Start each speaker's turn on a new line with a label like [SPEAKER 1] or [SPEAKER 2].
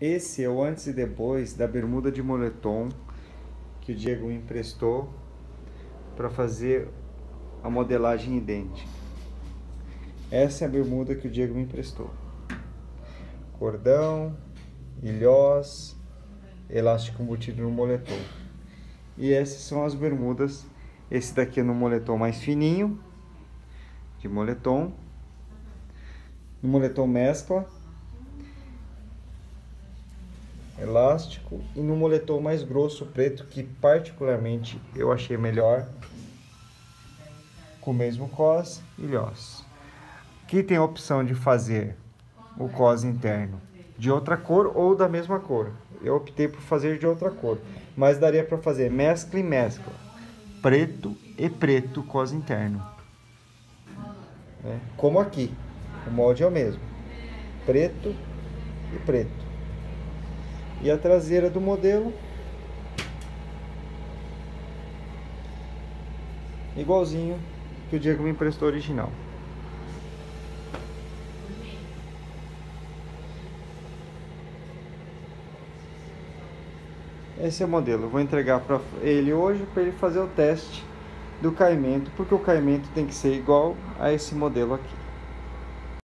[SPEAKER 1] Esse é o antes e depois da bermuda de moletom que o Diego me emprestou para fazer a modelagem idêntica. Essa é a bermuda que o Diego me emprestou. Cordão, ilhós, elástico embutido no moletom. E essas são as bermudas. Esse daqui é no moletom mais fininho, de moletom. No moletom mescla, elástico, e no moletom mais grosso, preto, que particularmente eu achei melhor, com o mesmo cos e ilhós. Aqui tem a opção de fazer o cos interno de outra cor ou da mesma cor. Eu optei por fazer de outra cor, mas daria para fazer mescla e mescla, preto e preto cos interno, como aqui, o molde é o mesmo, preto e preto. E a traseira do modelo igualzinho que o Diego me emprestou original. Esse é o modelo. Eu vou entregar para ele hoje para ele fazer o teste do caimento, porque o caimento tem que ser igual a esse modelo aqui.